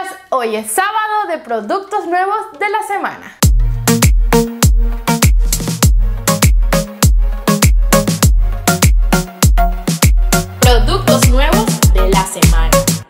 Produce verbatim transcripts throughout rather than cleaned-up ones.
días, hoy es sábado de productos nuevos de la semana. Productos nuevos de la semana.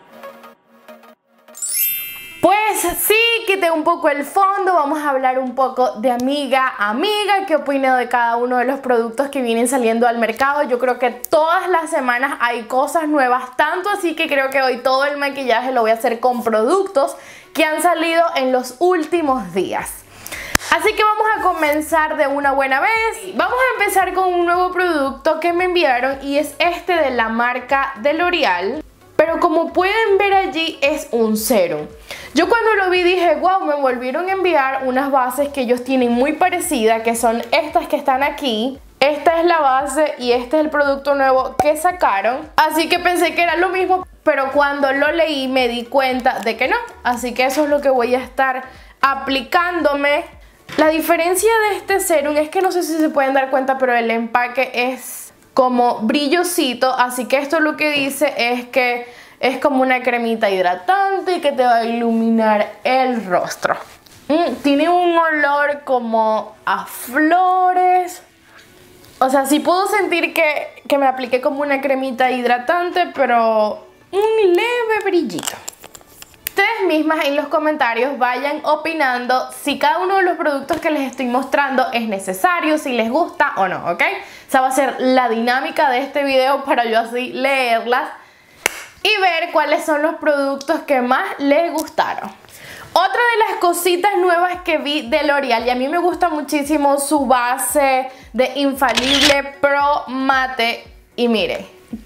Pues sí, quité un poco el fondo, vamos a hablar un poco de amiga a amiga, qué opino de cada uno de los productos que vienen saliendo al mercado. Yo creo que todas las semanas hay cosas nuevas, tanto así que creo que hoy todo el maquillaje lo voy a hacer con productos que han salido en los últimos días. Así que vamos a comenzar de una buena vez. Vamos a empezar con un nuevo producto que me enviaron y es este de la marca de L'Oreal. Pero como pueden ver allí es un serum. Yo cuando lo vi dije, wow, me volvieron a enviar unas bases que ellos tienen muy parecidas, que son estas que están aquí. Esta es la base y este es el producto nuevo que sacaron. Así que pensé que era lo mismo, pero cuando lo leí me di cuenta de que no. Así que eso es lo que voy a estar aplicándome. La diferencia de este serum es que no sé si se pueden dar cuenta, pero el empaque es como brillosito, así que esto lo que dice es que es como una cremita hidratante y que te va a iluminar el rostro. Mm, tiene un olor como a flores. O sea, sí puedo sentir que, que me apliqué como una cremita hidratante, pero un leve brillito. Ustedes mismas en los comentarios vayan opinando si cada uno de los productos que les estoy mostrando es necesario, si les gusta o no, ¿ok? Esa va a ser la dinámica de este video para yo así leerlas y ver cuáles son los productos que más les gustaron. Otra de las cositas nuevas que vi de L'Oreal, y a mí me gusta muchísimo su base de Infalible Pro Mate, y mire,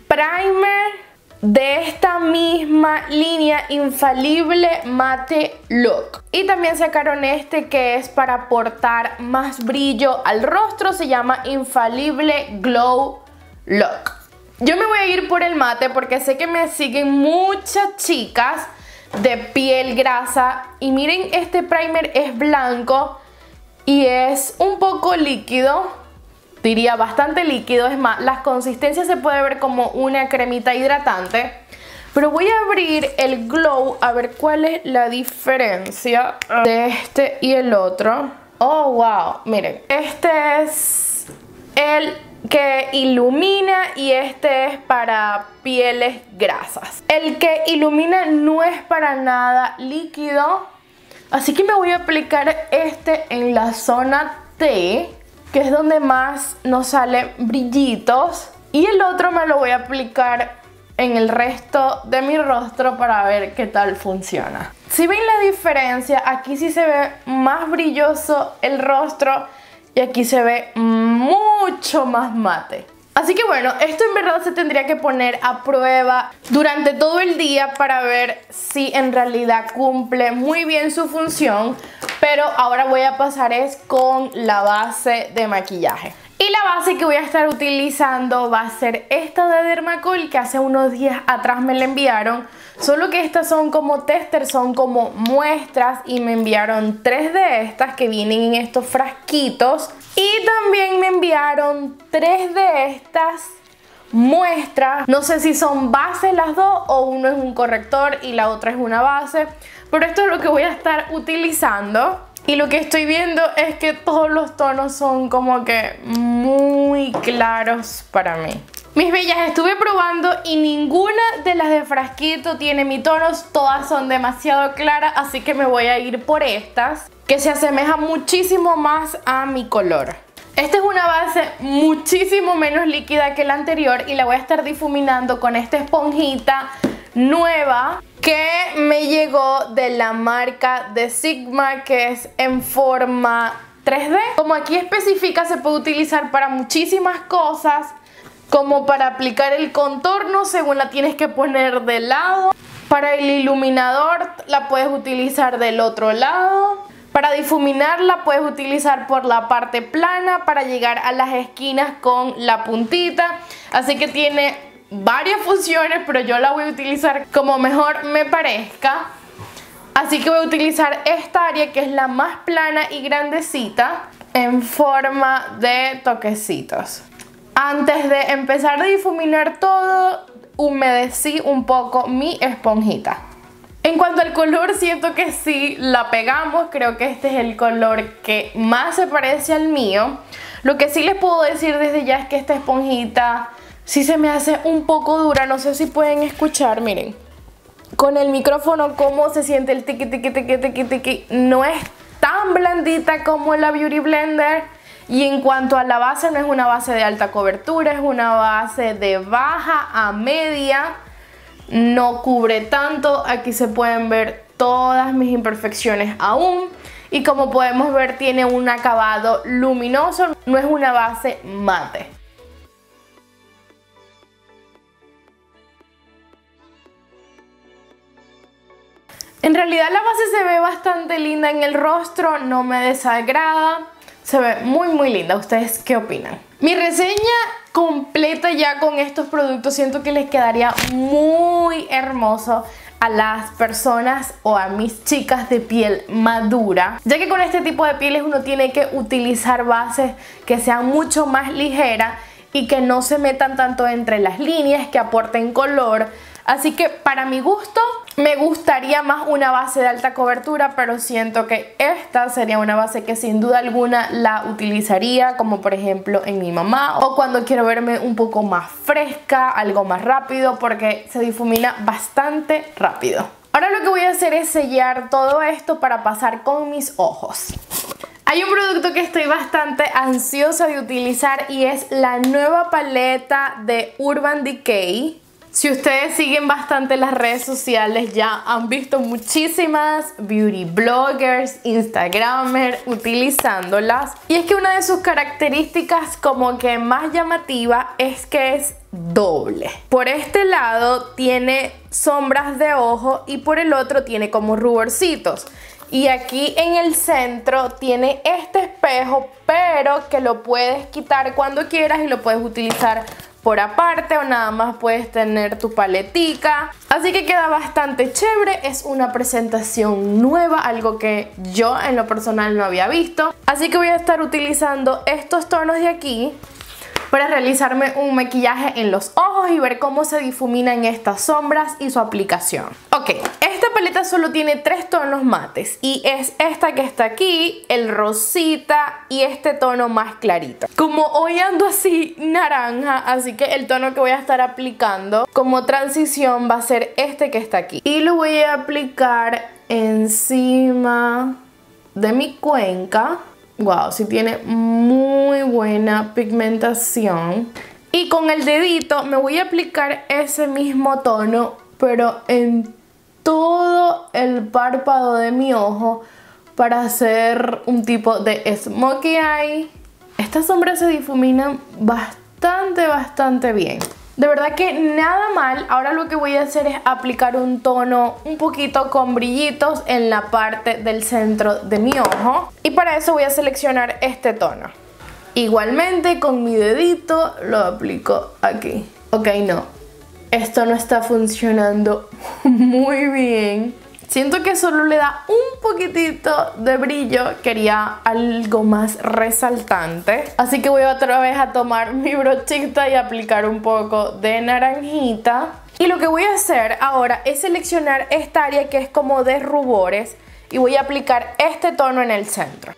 primer de esta misma línea Infalible Mate Look. Y también sacaron este que es para aportar más brillo al rostro, se llama Infalible Glow Look. Yo me voy a ir por el mate porque sé que me siguen muchas chicas de piel grasa. Y miren, este primer es blanco y es un poco líquido. Diría bastante líquido, es más, las consistencias se puede ver como una cremita hidratante. Pero voy a abrir el glow a ver cuál es la diferencia de este y el otro. Oh, wow, miren, este es el que ilumina y este es para pieles grasas. El que ilumina no es para nada líquido, así que me voy a aplicar este en la zona T, que es donde más nos salen brillitos, y el otro me lo voy a aplicar en el resto de mi rostro para ver qué tal funciona. Si ven la diferencia, aquí sí se ve más brilloso el rostro y aquí se ve mucho más mate. Así que bueno, esto en verdad se tendría que poner a prueba durante todo el día para ver si en realidad cumple muy bien su función. Pero ahora voy a pasar es con la base de maquillaje. Y la base que voy a estar utilizando va a ser esta de Dermacol, que hace unos días atrás me la enviaron. Solo que estas son como tester, son como muestras, y me enviaron tres de estas que vienen en estos frasquitos. Y también me enviaron tres de estas muestras. No sé si son bases las dos o uno es un corrector y la otra es una base. Pero esto es lo que voy a estar utilizando. Y lo que estoy viendo es que todos los tonos son como que muy claros para mí. Mis bellas, estuve probando y ninguna de las de frasquito tiene mi tono. Todas son demasiado claras, así que me voy a ir por estas, que se asemejan muchísimo más a mi color. Esta es una base muchísimo menos líquida que la anterior y la voy a estar difuminando con esta esponjita nueva que me llegó de la marca de Sigma, que es en forma tres D. Como aquí especifica, se puede utilizar para muchísimas cosas, como para aplicar el contorno según la tienes que poner de lado. Para el iluminador la puedes utilizar del otro lado. Para difuminar la puedes utilizar por la parte plana para llegar a las esquinas con la puntita. Así que tiene varias funciones, pero yo la voy a utilizar como mejor me parezca. Así que voy a utilizar esta área que es la más plana y grandecita en forma de toquecitos. Antes de empezar a difuminar todo, humedecí un poco mi esponjita. En cuanto al color, siento que sí la pegamos. Creo que este es el color que más se parece al mío. Lo que sí les puedo decir desde ya es que esta esponjita sí se me hace un poco dura. No sé si pueden escuchar, miren. Con el micrófono cómo se siente el tiqui tiqui tiqui tiqui tiqui. No es tan blandita como la Beauty Blender. Y en cuanto a la base, no es una base de alta cobertura, es una base de baja a media. No cubre tanto, aquí se pueden ver todas mis imperfecciones aún. Y como podemos ver, tiene un acabado luminoso, no es una base mate. En realidad la base se ve bastante linda en el rostro, no me desagrada. Se ve muy muy linda. ¿Ustedes qué opinan? Mi reseña completa ya con estos productos siento que les quedaría muy hermoso a las personas o a mis chicas de piel madura, ya que con este tipo de pieles uno tiene que utilizar bases que sean mucho más ligeras y que no se metan tanto entre las líneas, que aporten color. Así que para mi gusto me gustaría más una base de alta cobertura, pero siento que esta sería una base que sin duda alguna la utilizaría, como por ejemplo en mi mamá, o cuando quiero verme un poco más fresca, algo más rápido, porque se difumina bastante rápido. Ahora lo que voy a hacer es sellar todo esto para pasar con mis ojos. Hay un producto que estoy bastante ansiosa de utilizar y es la nueva paleta de Urban Decay. Si ustedes siguen bastante las redes sociales, ya han visto muchísimas beauty bloggers, instagramers utilizándolas. Y es que una de sus características como que más llamativa es que es doble. Por este lado tiene sombras de ojo y por el otro tiene como ruborcitos. Y aquí en el centro tiene este espejo, pero que lo puedes quitar cuando quieras y lo puedes utilizar por aparte o nada más puedes tener tu paletica. Así que queda bastante chévere, es una presentación nueva, algo que yo en lo personal no había visto. Así que voy a estar utilizando estos tonos de aquí para realizarme un maquillaje en los ojos y ver cómo se difuminan estas sombras y su aplicación. Ok, esta paleta solo tiene tres tonos mates y es esta que está aquí, el rosita y este tono más clarito. Como hoy ando así naranja, así que el tono que voy a estar aplicando como transición va a ser este que está aquí. Y lo voy a aplicar encima de mi cuenca. Wow, sí tiene muy buena pigmentación. Y con el dedito me voy a aplicar ese mismo tono, pero en todo el párpado de mi ojo para hacer un tipo de smokey eye. Estas sombras se difuminan bastante, bastante bien. De verdad que nada mal. Ahora lo que voy a hacer es aplicar un tono un poquito con brillitos en la parte del centro de mi ojo. Y para eso voy a seleccionar este tono. Igualmente con mi dedito lo aplico aquí. Ok, no. Esto no está funcionando muy bien. Siento que solo le da un poquitito de brillo. Quería algo más resaltante. Así que voy otra vez a tomar mi brochita y aplicar un poco de naranjita. Y lo que voy a hacer ahora es seleccionar esta área que es como de rubores. Y voy a aplicar este tono en el centro.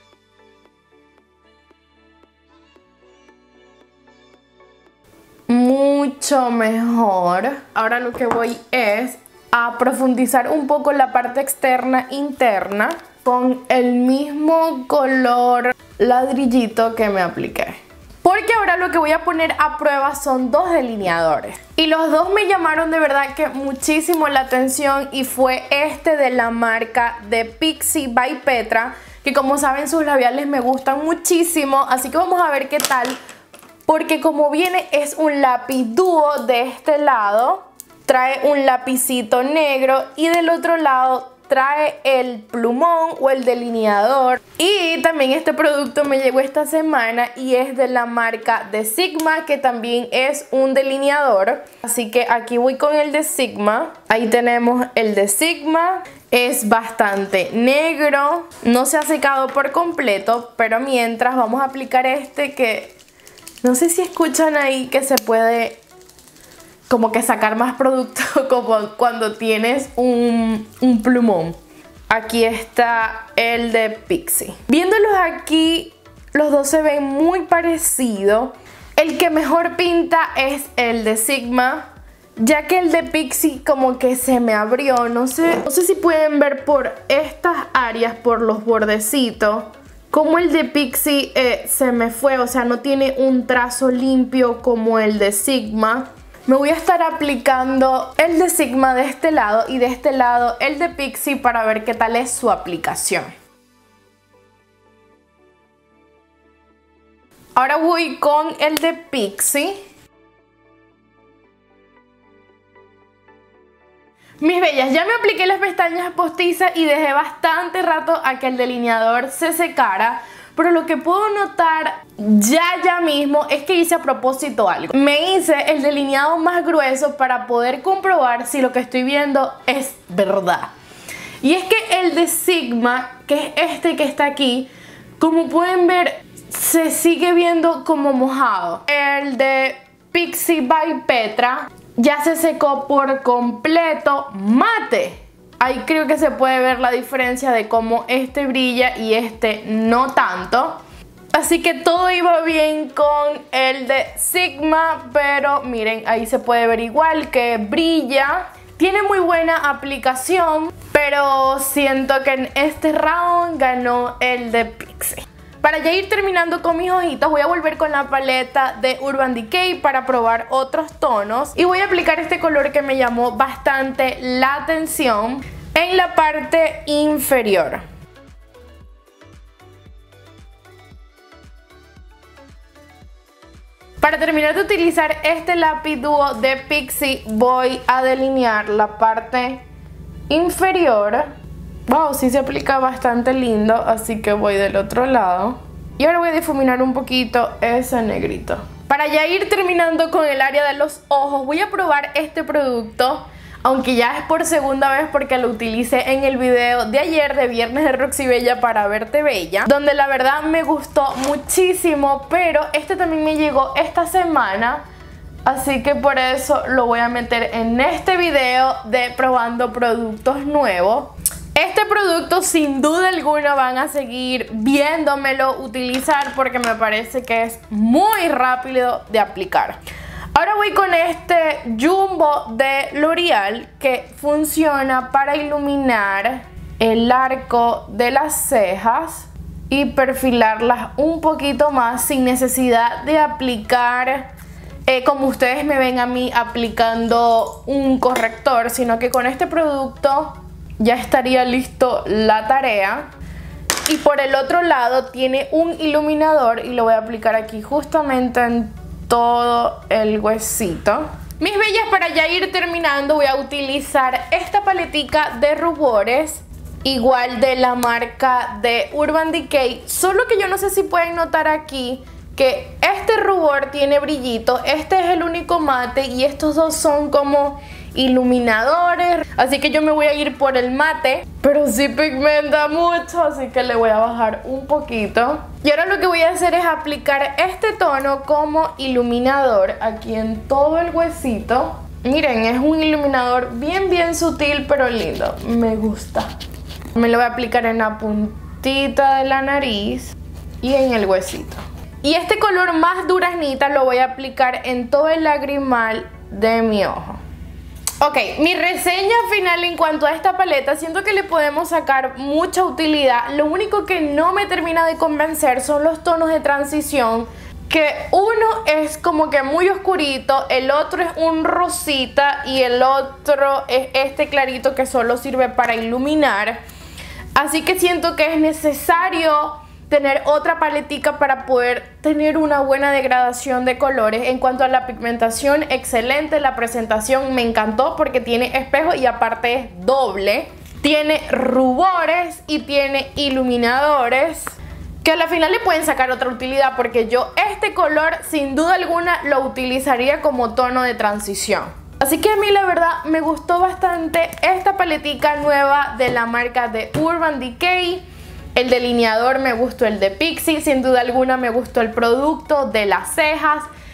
Mucho mejor. Ahora lo que voy es a profundizar un poco la parte externa interna con el mismo color ladrillito que me apliqué. Porque ahora lo que voy a poner a prueba son dos delineadores. Y los dos me llamaron de verdad que muchísimo la atención y fue este de la marca de Pixi by Petra, que como saben sus labiales me gustan muchísimo, así que vamos a ver qué tal. Porque como viene es un lápiz dúo de este lado, trae un lapicito negro y del otro lado trae el plumón o el delineador. Y también este producto me llegó esta semana y es de la marca de Sigma, que también es un delineador. Así que aquí voy con el de Sigma. Ahí tenemos el de Sigma. Es bastante negro, no se ha secado por completo, pero mientras vamos a aplicar este que no sé si escuchan ahí que se puede como que sacar más producto como cuando tienes un, un plumón. Aquí está el de Pixi. Viéndolos aquí, los dos se ven muy parecidos. El que mejor pinta es el de Sigma, ya que el de Pixi como que se me abrió. No sé, no sé si pueden ver por estas áreas, por los bordecitos, como el de Pixi eh, se me fue. O sea, no tiene un trazo limpio como el de Sigma. Me voy a estar aplicando el de Sigma de este lado y de este lado el de Pixi para ver qué tal es su aplicación. Ahora voy con el de Pixi. Mis bellas, ya me apliqué las pestañas postizas y dejé bastante rato a que el delineador se secara. Pero lo que puedo notar ya ya mismo es que hice a propósito algo. Me hice el delineado más grueso para poder comprobar si lo que estoy viendo es verdad. Y es que el de Sigma, que es este que está aquí, como pueden ver, se sigue viendo como mojado. El de Pixi by Petra ya se secó por completo mate. Ahí creo que se puede ver la diferencia de cómo este brilla y este no tanto. Así que todo iba bien con el de Sigma, pero miren, ahí se puede ver igual que brilla. Tiene muy buena aplicación, pero siento que en este round ganó el de Pixi. Para ya ir terminando con mis ojitos, voy a volver con la paleta de Urban Decay para probar otros tonos. Y voy a aplicar este color que me llamó bastante la atención en la parte inferior. Para terminar de utilizar este lápiz dúo de Pixi, voy a delinear la parte inferior. Wow, sí se aplica bastante lindo, así que voy del otro lado. Y ahora voy a difuminar un poquito ese negrito. Para ya ir terminando con el área de los ojos, voy a probar este producto, aunque ya es por segunda vez porque lo utilicé en el video de ayer de Viernes de Roxy Bella para Verte Bella, donde la verdad me gustó muchísimo, pero este también me llegó esta semana. Así que por eso lo voy a meter en este video de probando productos nuevos. Este producto sin duda alguna van a seguir viéndomelo utilizar porque me parece que es muy rápido de aplicar. Ahora voy con este Jumbo de L'Oreal que funciona para iluminar el arco de las cejas y perfilarlas un poquito más sin necesidad de aplicar eh, como ustedes me ven a mí aplicando un corrector, sino que con este producto ya estaría listo la tarea. Y por el otro lado tiene un iluminador y lo voy a aplicar aquí justamente en todo el huesito. Mis bellas, para ya ir terminando voy a utilizar esta paletica de rubores, igual de la marca de Urban Decay, solo que yo no sé si pueden notar aquí que este rubor tiene brillito, este es el único mate y estos dos son como iluminadores, así que yo me voy a ir por el mate, pero sí pigmenta mucho, así que le voy a bajar un poquito. Y ahora lo que voy a hacer es aplicar este tono como iluminador aquí en todo el huesito. Miren, es un iluminador bien bien sutil pero lindo, me gusta. Me lo voy a aplicar en la puntita de la nariz y en el huesito. Y este color más duraznita lo voy a aplicar en todo el lagrimal de mi ojo. Ok, mi reseña final en cuanto a esta paleta, siento que le podemos sacar mucha utilidad. Lo único que no me termina de convencer son los tonos de transición, que uno es como que muy oscurito, el otro es un rosita y el otro es este clarito que solo sirve para iluminar. Así que siento que es necesario tener otra paletica para poder tener una buena degradación de colores. En cuanto a la pigmentación, excelente. La presentación me encantó porque tiene espejo y aparte es doble. Tiene rubores y tiene iluminadores que a la final le pueden sacar otra utilidad, porque yo este color sin duda alguna lo utilizaría como tono de transición. Así que a mí la verdad me gustó bastante esta paletica nueva de la marca de Urban Decay. El delineador me gustó el de Pixi, sin duda alguna me gustó el producto de las cejas.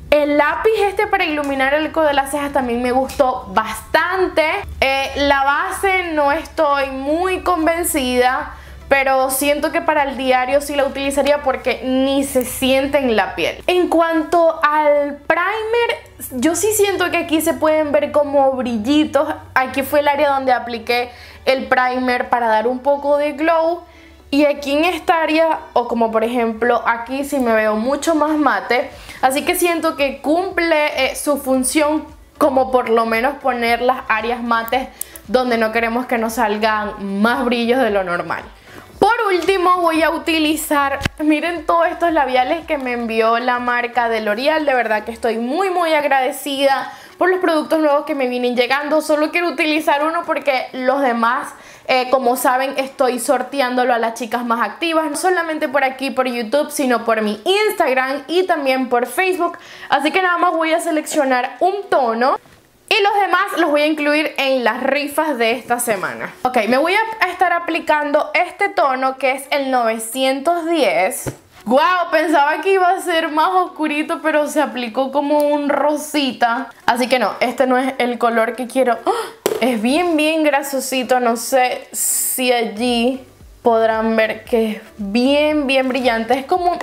El lápiz este para iluminar el codo de las cejas también me gustó bastante. Eh, la base no estoy muy convencida, pero siento que para el diario sí la utilizaría porque ni se siente en la piel. En cuanto al primer, yo sí siento que aquí se pueden ver como brillitos. Aquí fue el área donde apliqué el primer para dar un poco de glow. Y aquí en esta área, o como por ejemplo aquí, sí me veo mucho más mate. Así que siento que cumple eh, su función, como por lo menos poner las áreas mates donde no queremos que nos salgan más brillos de lo normal. Por último voy a utilizar, miren todos estos labiales que me envió la marca de L'Oreal. De verdad que estoy muy muy agradecida por los productos nuevos que me vienen llegando. Solo quiero utilizar uno porque los demás, eh, como saben, estoy sorteándolo a las chicas más activas. No solamente por aquí, por YouTube, sino por mi Instagram y también por Facebook. Así que nada más voy a seleccionar un tono. Y los demás los voy a incluir en las rifas de esta semana. Ok, me voy a estar aplicando este tono que es el novecientos diez. Wow, pensaba que iba a ser más oscurito, pero se aplicó como un rosita. Así que no, este no es el color que quiero. ¡Oh! Es bien, bien grasosito. No sé si allí podrán ver que es bien, bien brillante. Es como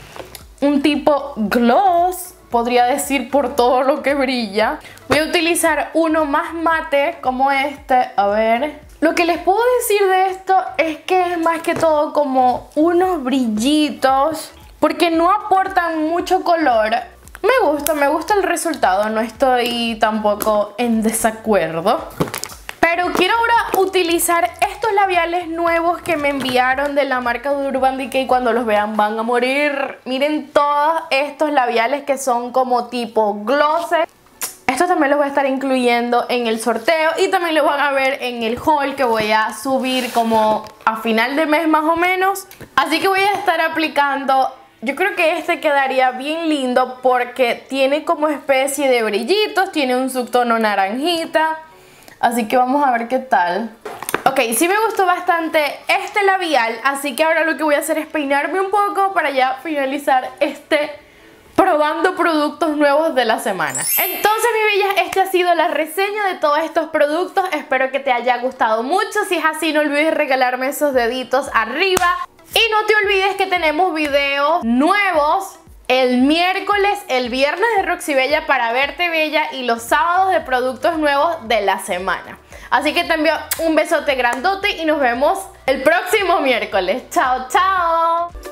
un tipo gloss, podría decir, por todo lo que brilla. Voy a utilizar uno más mate como este. A ver. Lo que les puedo decir de esto es que es más que todo como unos brillitos, porque no aportan mucho color. Me gusta, me gusta el resultado. No estoy tampoco en desacuerdo. Pero quiero ahora utilizar estos labiales nuevos que me enviaron de la marca de Urban Decay. Cuando los vean van a morir. Miren todos estos labiales que son como tipo glosses. Estos también los voy a estar incluyendo en el sorteo y también los van a ver en el haul que voy a subir como a final de mes más o menos. Así que voy a estar aplicando. Yo creo que este quedaría bien lindo porque tiene como especie de brillitos, tiene un subtono naranjita. Así que vamos a ver qué tal. Ok, sí me gustó bastante este labial, así que ahora lo que voy a hacer es peinarme un poco para ya finalizar este probando productos nuevos de la semana. Entonces, mi bella, esta ha sido la reseña de todos estos productos. Espero que te haya gustado mucho. Si es así, no olvides regalarme esos deditos arriba. Y no te olvides que tenemos videos nuevos el miércoles, el viernes de Roxy Bella para verte bella y los sábados de productos nuevos de la semana. Así que te envío un besote grandote y nos vemos el próximo miércoles. ¡Chao, chao!